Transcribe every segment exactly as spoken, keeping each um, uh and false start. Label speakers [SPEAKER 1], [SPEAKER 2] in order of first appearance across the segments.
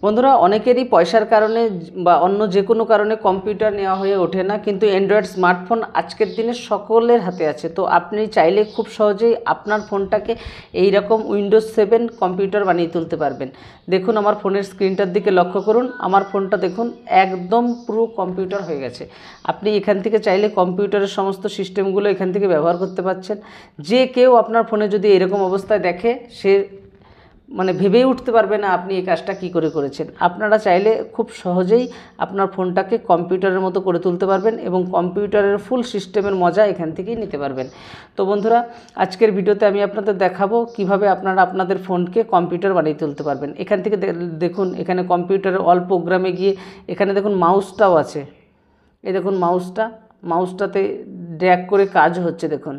[SPEAKER 1] বন্ধুরা অনেকেরই পয়সার কারণে বা অন্য যে কোনো কারণে কম্পিউটার নেওয়া হয়ে ওঠে না, কিন্তু অ্যান্ড্রয়েড স্মার্টফোন আজকের দিনে সকলের হাতে আছে। তো আপনি চাইলে খুব সহজেই আপনার ফোনটাকে এই রকম উইন্ডোজ সেভেন কম্পিউটার বানিয়ে তুলতে পারবেন। দেখুন আমার ফোনের স্ক্রিনটার দিকে লক্ষ্য করুন, আমার ফোনটা দেখুন একদম পুরো কম্পিউটার হয়ে গেছে। আপনি এখান থেকে চাইলে কম্পিউটারের সমস্ত সিস্টেমগুলো এখান থেকে ব্যবহার করতে পারছেন। যে কেউ আপনার ফোনে যদি এরকম অবস্থায় দেখে সে মানে ভেবেই উঠতে পারবে না আপনি এই কাজটা কী করে করেছেন। আপনারা চাইলে খুব সহজেই আপনার ফোনটাকে কম্পিউটারের মতো করে তুলতে পারবেন এবং কম্পিউটারের ফুল সিস্টেমের মজা এখান থেকেই নিতে পারবেন। তো বন্ধুরা আজকের ভিডিওতে আমি আপনাদের দেখাবো কিভাবে আপনারা আপনাদের ফোনকে কম্পিউটার বানিয়ে তুলতে পারবেন। এখান থেকে দেখুন এখানে কম্পিউটারের অল প্রোগ্রামে গিয়ে এখানে দেখুন মাউসটাও আছে। এই দেখুন মাউসটা মাউসটাতে ড্র্যাগ করে কাজ হচ্ছে দেখুন।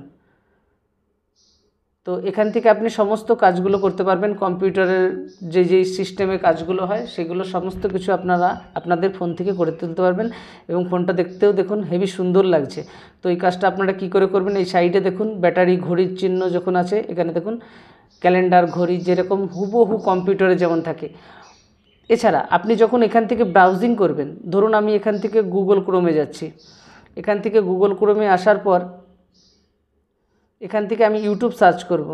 [SPEAKER 1] তো এখান থেকে আপনি সমস্ত কাজগুলো করতে পারবেন। কম্পিউটারের যে যে সিস্টেমে কাজগুলো হয় সেগুলো সমস্ত কিছু আপনারা আপনাদের ফোন থেকে করে তুলতে পারবেন এবং ফোনটা দেখতেও দেখুন হেভি সুন্দর লাগছে। তো এই কাজটা আপনারা কি করে করবেন, এই সাইডে দেখুন ব্যাটারি ঘড়ির চিহ্ন যখন আছে, এখানে দেখুন ক্যালেন্ডার ঘড়ি যেরকম হুবহু কম্পিউটারে যেমন থাকে। এছাড়া আপনি যখন এখান থেকে ব্রাউজিং করবেন, ধরুন আমি এখান থেকে গুগল ক্রোমে যাচ্ছি, এখান থেকে গুগল ক্রোমে আসার পর এখান থেকে আমি ইউটিউব সার্চ করব,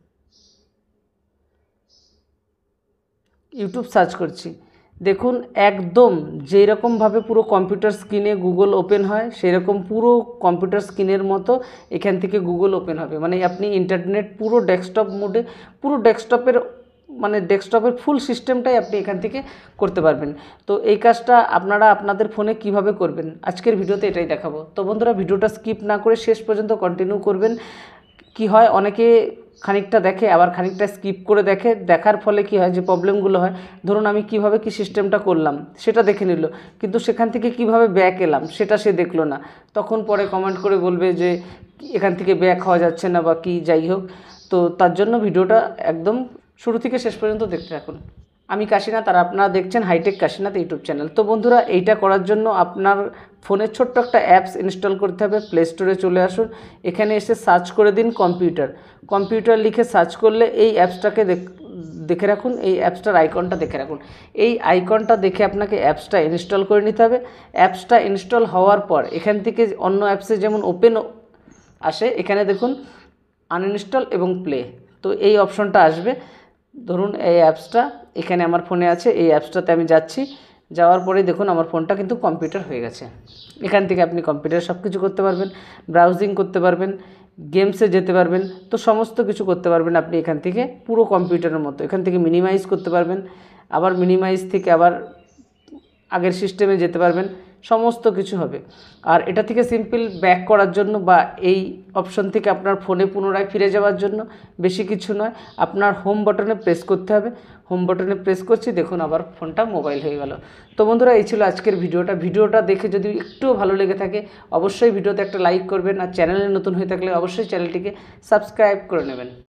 [SPEAKER 1] ইউটিউব সার্চ করছি। দেখুন একদম যেই রকমভাবে পুরো কম্পিউটার স্ক্রিনে গুগল ওপেন হয় সেই রকম পুরো কম্পিউটার স্ক্রিনের মতো এখান থেকে গুগল ওপেন হবে। মানে আপনি ইন্টারনেট পুরো ডেস্কটপ মোডে, পুরো ডেস্কটপের মানে ডেস্কটপের ফুল সিস্টেমটাই আপনি এখান থেকে করতে পারবেন। তো এই কাজটা আপনারা আপনাদের ফোনে কিভাবে করবেন আজকের ভিডিওতে এটাই দেখাবো। তো বন্ধুরা ভিডিওটা স্কিপ না করে শেষ পর্যন্ত কন্টিনিউ করবেন। কি হয় অনেকে খানিকটা দেখে আবার খানিকটা স্কিপ করে দেখে, দেখার ফলে কি হয় যে প্রবলেমগুলো হয়, ধরুন আমি কিভাবে কি সিস্টেমটা করলাম সেটা দেখে নিল, কিন্তু সেখান থেকে কিভাবে ব্যাক এলাম সেটা সে দেখলো না। তখন পরে কমেন্ট করে বলবে যে এখান থেকে ব্যাক হওয়া যাচ্ছে না বা কি, যাই হোক। তো তার জন্য ভিডিওটা একদম শুরু থেকে শেষ পর্যন্ত দেখতে থাকুন। আমি কাশীনাথ আর আপনারা দেখছেন হাইটেক কাশীনাথ ইউটিউব চ্যানেল। তো বন্ধুরা এইটা করার জন্য আপনার ফোনের ছোট্ট একটা অ্যাপস ইনস্টল করতে হবে। প্লে স্টোরে চলে আসুন, এখানে এসে সার্চ করে দিন কম্পিউটার। কম্পিউটার লিখে সার্চ করলে এই অ্যাপসটাকে দেখে রাখুন, এই অ্যাপসটার আইকনটা দেখে রাখুন। এই আইকনটা দেখে আপনাকে অ্যাপসটা ইনস্টল করে নিতে হবে। অ্যাপসটা ইনস্টল হওয়ার পর এখান থেকে অন্য অ্যাপসে যেমন ওপেন আসে, এখানে দেখুন আনইনস্টল এবং প্লে, তো এই অপশনটা আসবে। ধরুন এই অ্যাপসটা এখানে আমার ফোনে আছে, এই অ্যাপসটাতে আমি যাচ্ছি, যাওয়ার পরে দেখুন আমার ফোনটা কিন্তু কম্পিউটার হয়ে গেছে। এখান থেকে আপনি কম্পিউটারে সব কিছু করতে পারবেন, ব্রাউজিং করতে পারবেন, গেমসে যেতে পারবেন, তো সমস্ত কিছু করতে পারবেন আপনি এখান থেকে পুরো কম্পিউটারের মতো। এখান থেকে মিনিমাইজ করতে পারবেন, আবার মিনিমাইজ থেকে আবার আগের সিস্টেমে যেতে পারবেন, সমস্ত কিছু হবে। আর এটা থেকে সিম্পল ব্যাক করার জন্য বা এই অপশন থেকে আপনার ফোনে পুনরায় ফিরে যাওয়ার জন্য বেশি কিছু নয়, আপনার হোম বাটনে প্রেস করতে হবে। হোম বাটনে প্রেস করছি, দেখুন আবার ফোনটা মোবাইল হয়ে গেল। তো বন্ধুরা এই ছিল আজকের ভিডিওটা। ভিডিওটা দেখে যদি একটুও ভালো লেগে থাকে অবশ্যই ভিডিওতে একটা লাইক করবেন, আর চ্যানেলে নতুন হয়ে থাকলে অবশ্যই চ্যানেলটিকে সাবস্ক্রাইব করে নেবেন।